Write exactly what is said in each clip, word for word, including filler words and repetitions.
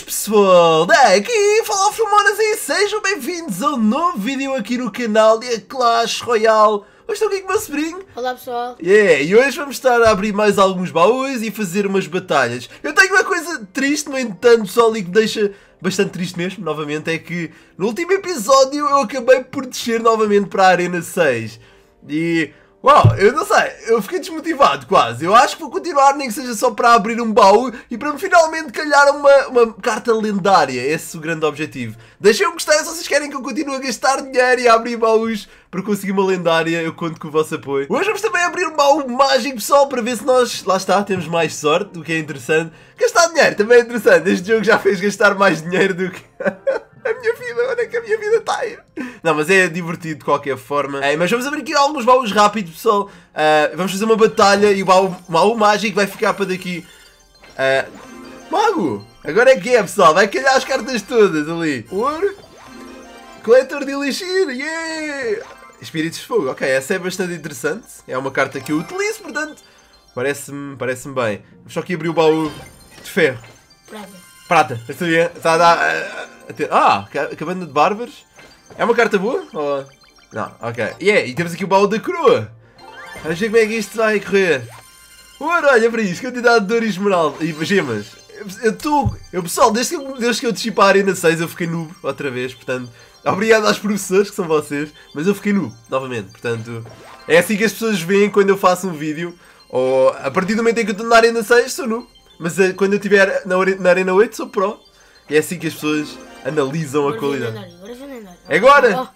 pessoal, aqui fala Frumonas e sejam bem-vindos a um novo vídeo aqui no canal de Clash Royale. Hoje estou aqui com o meu sobrinho. Olá pessoal. Yeah, e hoje vamos estar a abrir mais alguns baús e fazer umas batalhas. Eu tenho uma coisa triste, no entanto, pessoal, e que deixa bastante triste mesmo, novamente, é que no último episódio eu acabei por descer novamente para a Arena seis. E... uau, eu não sei, eu fiquei desmotivado quase. Eu acho que vou continuar, nem que seja só para abrir um baú e para me finalmente calhar uma, uma carta lendária. Esse é o grande objetivo. Deixem um gostei se vocês querem que eu continue a gastar dinheiro e a abrir baús para conseguir uma lendária. Eu conto com o vosso apoio. Hoje vamos também abrir um baú mágico, pessoal, para ver se nós, lá está, temos mais sorte, o que é interessante. Gastar dinheiro também é interessante. Este jogo já fez gastar mais dinheiro do que... a minha vida, onde é que a minha vida está a ir? Não, mas é divertido de qualquer forma. É, mas vamos abrir aqui alguns baús rápidos, pessoal. Uh, vamos fazer uma batalha e o baú, o baú mágico vai ficar para daqui. Uh, Mago! Agora é que é, pessoal. Vai calhar as cartas todas ali. Ouro. Coletor de Elixir. Yeah! Espíritos de Fogo. Ok, essa é bastante interessante. É uma carta que eu utilizo, portanto, parece-me parece-me bem. Vamos só aqui abrir o baú de ferro. Prata. Prata. Está a dar... Ah, cabana de bárbaros. É uma carta boa? Ou... não, ok. Yeah, e temos aqui o baú da coroa. Vamos ver como é que isto vai correr. Ouro, olha para isto, quantidade de ouro e esmeralda e gemas. Eu estou... Eu, pessoal, desde que, eu, desde que eu desci para a Arena seis eu fiquei noob outra vez, portanto... Obrigado aos professores, que são vocês, mas eu fiquei noob, novamente, portanto... É assim que as pessoas veem quando eu faço um vídeo, ou a partir do momento em que eu estou na Arena seis sou noob, mas uh, quando eu estiver na, na Arena oito sou pro. E é assim que as pessoas analisam agora a qualidade. Agora vem lendário. É agora?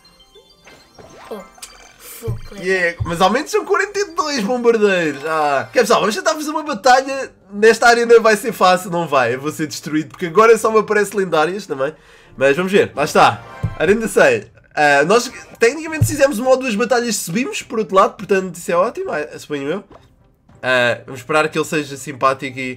Oh. Oh. Yeah. Mas ao menos são quarenta e dois bombardeiros. Ah. Que, pessoal, vamos tentar fazer uma batalha. Nesta arena vai ser fácil, não vai. Eu vou ser destruído porque agora só me aparecem lendárias também. Mas vamos ver, lá está. Arena seis. Uh, nós tecnicamente se fizemos uma ou duas batalhas subimos por outro lado, portanto isso é ótimo, suponho eu. Uh, vamos esperar que ele seja simpático e...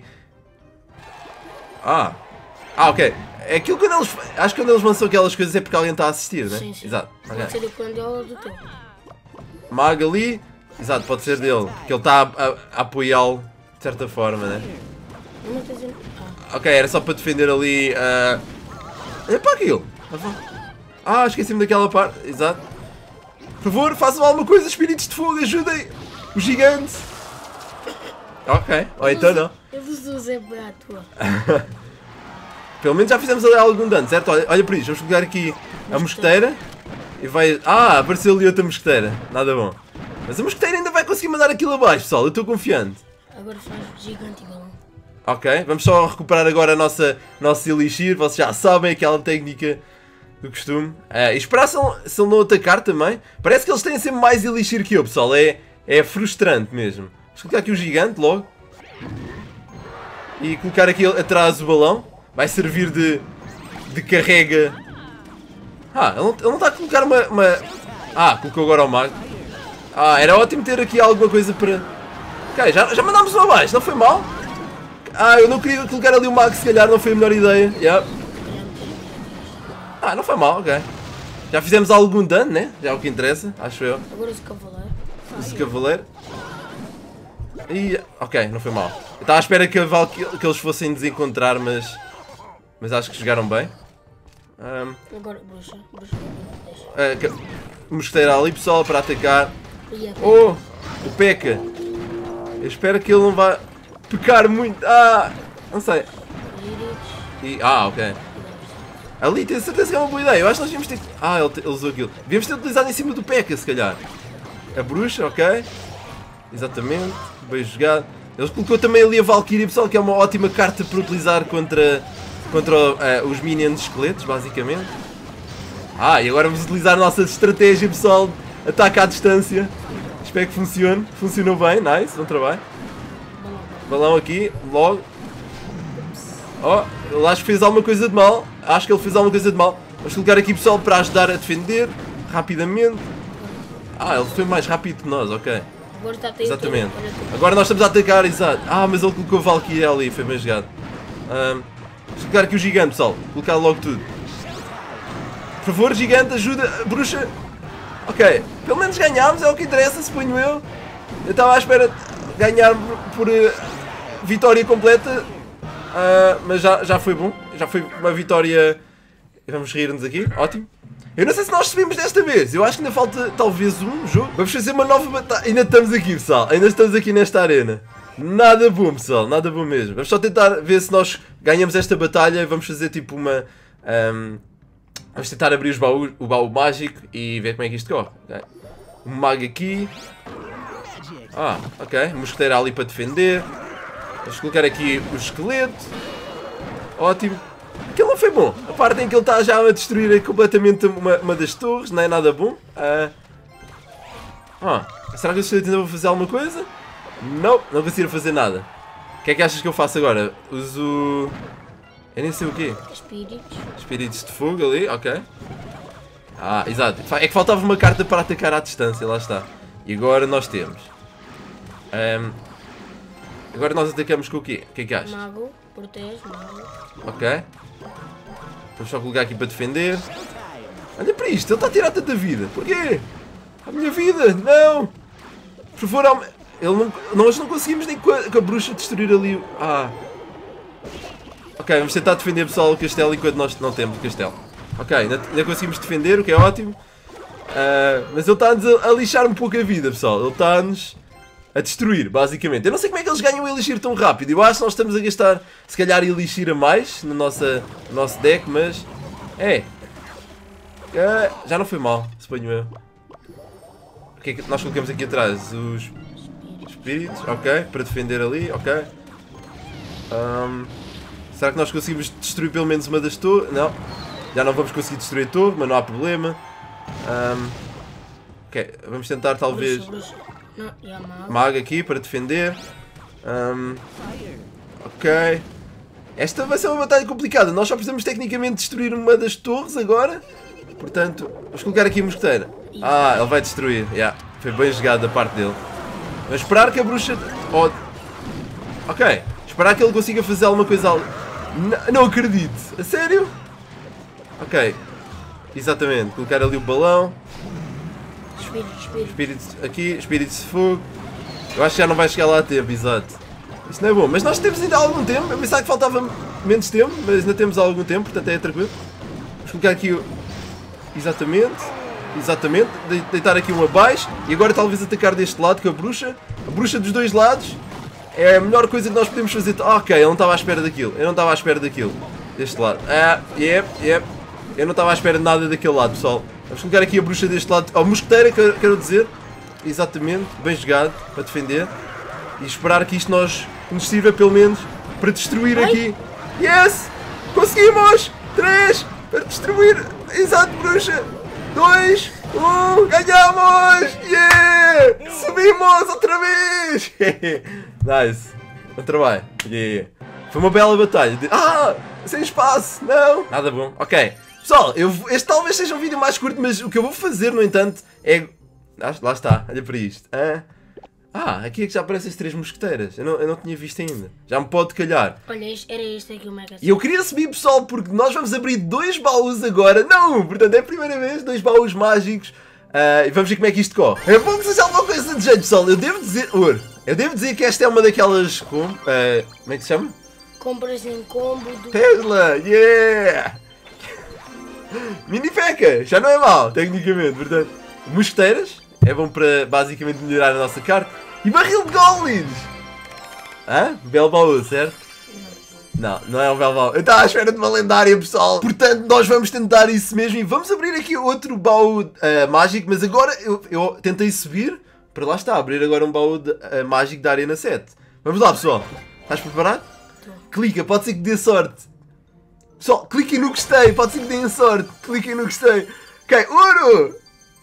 Ah. Ah, ok. É aquilo quando eles... acho que quando eles lançam aquelas coisas é porque alguém está a assistir, né? Sim, sim. Exato. Pode okay. ser do clã dele ou do teu. Mago ali. Exato, pode ser dele. Que ele está a, a, a apoiá-lo de certa forma, né? Não estou dizendo... ah. Ok, era só para defender ali... Uh... É para aquilo. Ah, esqueci-me daquela parte. Exato. Por favor, façam alguma coisa, espíritos de fogo, ajudem o gigante. Ok, ou então não. Eles usam para a tua. Pelo menos já fizemos ali algum dano, certo? Olha, olha por isso, vamos colocar aqui a mosqueteira e vai... Ah, apareceu ali outra mosqueteira, nada bom. Mas a mosqueteira ainda vai conseguir mandar aquilo abaixo, pessoal, eu estou confiante. Agora faz gigante e balão. Ok, vamos só recuperar agora a nossa, nossa elixir, vocês já sabem aquela técnica do costume. Uh, e esperar se ele, se ele não atacar também. Parece que eles têm sempre mais elixir que eu, pessoal, é, é frustrante mesmo. Vamos colocar aqui o gigante logo. E colocar aqui atrás o balão. Vai servir de, de carrega. Ah, ele não, ele não está a colocar uma, uma... Ah, colocou agora o mago. Ah, era ótimo ter aqui alguma coisa para... Ok, já, já mandámos um abaixo, não foi mal. Ah, eu não queria colocar ali o mago, se calhar não foi a melhor ideia. Yeah. Ah, não foi mal, ok. Já fizemos algum dano, né? Já é o que interessa, acho eu. Agora o cavaleiro. O cavaleiro. E... ok, não foi mal. Eu estava à espera que, a que eles fossem desencontrar, mas... mas acho que jogaram bem. Um... Agora, bruxa. Bruxa. Uh, mosqueteira ali, pessoal, para atacar. Oh, o P.E.K.K.A. Eu espero que ele não vá pecar muito. Ah, não sei. E, ah, ok. Ali, tenho certeza que é uma boa ideia. Eu acho que nós devíamos ter... Ah, ele, ele usou aquilo. Devíamos ter utilizado em cima do P E K K A, se calhar. A bruxa, ok. Exatamente. Bem jogado. Ele colocou também ali a Valkyria, pessoal, que é uma ótima carta para utilizar contra, contra uh, os minions esqueletos, basicamente. Ah, e agora vamos utilizar a nossa estratégia, pessoal. Ataque à distância. Espero que funcione. Funcionou bem, nice, bom trabalho. Balão aqui, logo. Oh, ele acho que fez alguma coisa de mal. Acho que ele fez alguma coisa de mal. Vamos colocar aqui, pessoal, para ajudar a defender rapidamente. Ah, ele foi mais rápido que nós, ok. Agora está a exatamente. Agora nós estamos a atacar, exato. Ah, mas ele colocou Valkyria ali, foi bem jogado. Um, vamos colocar aqui o gigante, pessoal. Colocar logo tudo. Por favor, gigante, ajuda. Bruxa. Ok, pelo menos ganhámos, é o que interessa, suponho eu. Eu estava à espera de ganhar por uh, vitória completa. Uh, mas já, já foi bom. Já foi uma vitória. Vamos rir-nos aqui. Ótimo. Eu não sei se nós subimos desta vez. Eu acho que ainda falta talvez um jogo. Vamos fazer uma nova batalha. Ainda estamos aqui, pessoal. Ainda estamos aqui nesta arena. Nada bom, pessoal. Nada bom mesmo. Vamos só tentar ver se nós ganhamos esta batalha. Vamos fazer tipo uma... Um, vamos tentar abrir os baús, o baú mágico e ver como é que isto corre. Okay. Um mago aqui. Ah, ok. Um mosqueteiro ali para defender. Vamos colocar aqui o esqueleto. Ótimo. Aquilo não foi bom. A parte em que ele está já a destruir completamente uma, uma das torres. Não é nada bom. Uh... Ah, será que o esqueleto ainda vai fazer alguma coisa? Não, não consigo fazer nada. O que é que achas que eu faço agora? Uso... Eu nem sei o quê. Espíritos. Espíritos de fogo ali, ok. Ah, exato. É que faltava uma carta para atacar à distância, lá está. E agora nós temos. Um... Agora nós atacamos com o quê? O que é que achas? Mago, protege, mago. Ok. Vamos só colocar aqui para defender. Olha para isto, ele está a tirar tanta vida. Porquê? A minha vida, não! Por favor, ao... ele não... nós não conseguimos nem com a, com a bruxa destruir ali o... Ah. Ok, vamos tentar defender pessoal o castelo enquanto nós não temos o castelo. Ok, ainda, ainda conseguimos defender, o que é ótimo. Uh, mas ele está-nos a, a lixar um pouco a vida, pessoal. Ele está-nos a destruir, basicamente. Eu não sei como é que eles ganham o Elixir tão rápido. Eu acho que nós estamos a gastar, se calhar, Elixir a mais no, nossa, no nosso deck, mas... É. Uh, já não foi mal, suponho eu. O que é que nós colocamos aqui atrás? Os espíritos, ok. Para defender ali, ok. Um, será que nós conseguimos destruir pelo menos uma das torres? Não. Já não vamos conseguir destruir a torre, mas não há problema. Um, ok, vamos tentar talvez... Bruxa, bruxa. Não, e a mago. Mago aqui para defender. Um, ok. Esta vai ser uma batalha complicada. Nós só precisamos tecnicamente destruir uma das torres agora. Portanto, vamos colocar aqui a mosqueteira. Ah, ele vai destruir. Yeah. Foi bem jogado da parte dele. Vamos esperar que a bruxa... Oh. Ok. Esperar que ele consiga fazer alguma coisa ali. N não acredito. A sério? Ok. Exatamente. Colocar ali o balão. Espíritos, espíritos. Espíritos aqui, espíritos de fogo. Eu acho que já não vai chegar lá a tempo, exato. Isso não é bom, mas nós temos ainda algum tempo. Eu pensava que faltava menos tempo, mas ainda temos algum tempo, portanto é tranquilo. Vamos colocar aqui o... Exatamente. Exatamente. De deitar aqui um abaixo. E agora talvez atacar deste lado com a bruxa. A bruxa dos dois lados. É a melhor coisa que nós podemos fazer. Ah, ok, eu não estava à espera daquilo. Eu não estava à espera daquilo. Deste lado. Ah, yep, yep. Eu não estava à espera de nada daquele lado, pessoal. Vamos colocar aqui a bruxa deste lado. Oh, mosqueteira, quero dizer. Exatamente. Bem jogado. Para defender. E esperar que isto nós nos sirva pelo menos para destruir aqui. Yes! Conseguimos! três para destruir. Exato, bruxa. dois, um, ganhamos! Yeah! Subimos outra vez! Nice. Bom trabalho. Yeah. Foi uma bela batalha. Ah! Sem espaço! Não! Nada bom. Ok. Pessoal, eu, este talvez seja um vídeo mais curto, mas o que eu vou fazer, no entanto, é... Ah, lá está, olha para isto. Ah, ah, aqui é que já aparecem as três mosqueteiras. Eu não, eu não tinha visto ainda. Já me pode calhar. Olha, este, era este aqui o Mega. E eu queria subir, pessoal, porque nós vamos abrir dois baús agora. Não! Portanto, é a primeira vez, dois baús mágicos. Uh, e vamos ver como é que isto corre. É bom que seja alguma coisa de jeito, pessoal. Eu devo dizer... Ouro. Eu devo dizer que esta é uma daquelas... Com, uh, como é que se chama? Compras em combo do... Tesla! Yeah! Mini P.E.K.K.A. Já não é mal, tecnicamente. Portanto, mosqueteiras. É bom para, basicamente, melhorar a nossa carta. E barril de goblins! Hã? Belo baú, certo? Não, não é um belo baú. Eu estava à espera de uma lendária, pessoal. Portanto, nós vamos tentar isso mesmo. E vamos abrir aqui outro baú uh, mágico. Mas agora eu, eu tentei subir. Para lá está, abrir agora um baú de, uh, mágico da Arena sete. Vamos lá, pessoal. Estás preparado? Tô. Clica, pode ser que dê sorte. Pessoal, cliquem no gostei. Pode ser que deem sorte. Cliquem no gostei. Ok, ouro!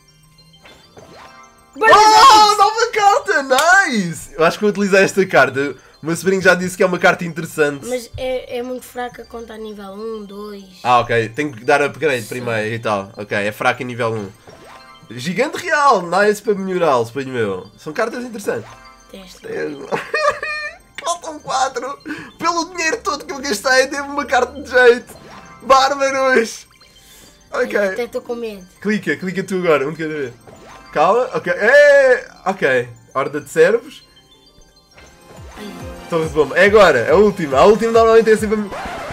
Oh, nova carta! Nice! Eu acho que vou utilizar esta carta. O meu sobrinho já disse que é uma carta interessante. Mas é, é muito fraca quando está a nível um, dois. Ah, ok. Tenho que dar upgrade primeiro e tal. Ok, é fraca em nível um. Gigante real! Nice para melhorá-lo, suponho eu. São cartas interessantes. Testa. Faltam quatro! Pelo dinheiro todo que eu gastei, teve uma carta de jeito. Bárbaros! Ok. Até estou com medo. Clica, clica tu agora, um de cada vez. Calma, ok. É, ok. Horda de servos. Torre de bomba. É agora, a última. A última normalmente é sempre...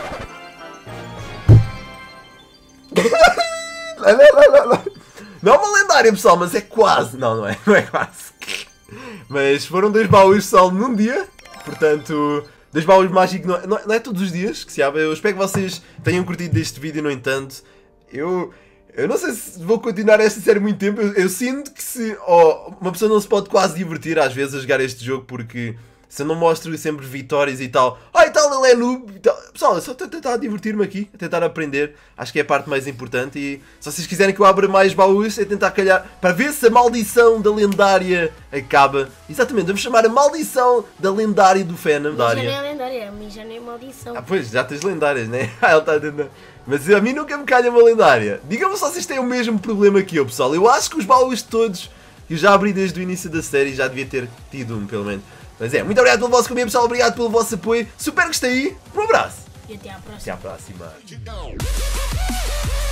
Não, não, não, não, não. Não é uma lendária, pessoal, mas é quase. Não, não é, não é quase. Mas foram dois baús só num dia. Portanto, dois baús mágicos não é, não é, não é todos os dias que se abre. Eu espero que vocês tenham curtido deste vídeo, no entanto. Eu... Eu não sei se vou continuar esta série muito tempo. Eu, eu sinto que se oh, uma pessoa não se pode quase divertir às vezes a jogar este jogo, porque se eu não mostro sempre vitórias e tal, ah e tal, ele é noob e tal. Pessoal, eu só estou a tentar divertir-me aqui, a tentar aprender. Acho que é a parte mais importante. E se vocês quiserem que eu abra mais baús, é tentar calhar para ver se a maldição da lendária acaba. Exatamente, vamos chamar a maldição da lendária do Phenom. Mas já nem é lendária, a mim já nem é maldição. Ah, pois, já tens lendárias, né? Ah, ele está a tentar. Mas a mim nunca me calha uma lendária. Digam-me se vocês têm o mesmo problema que eu, pessoal. Eu acho que os baús todos que eu já abri desde o início da série já devia ter tido um, pelo menos. Mas é, muito obrigado pelo vosso caminho, pessoal. Obrigado pelo vosso apoio. Super gostei. Um abraço. E até à próxima. Até à próxima.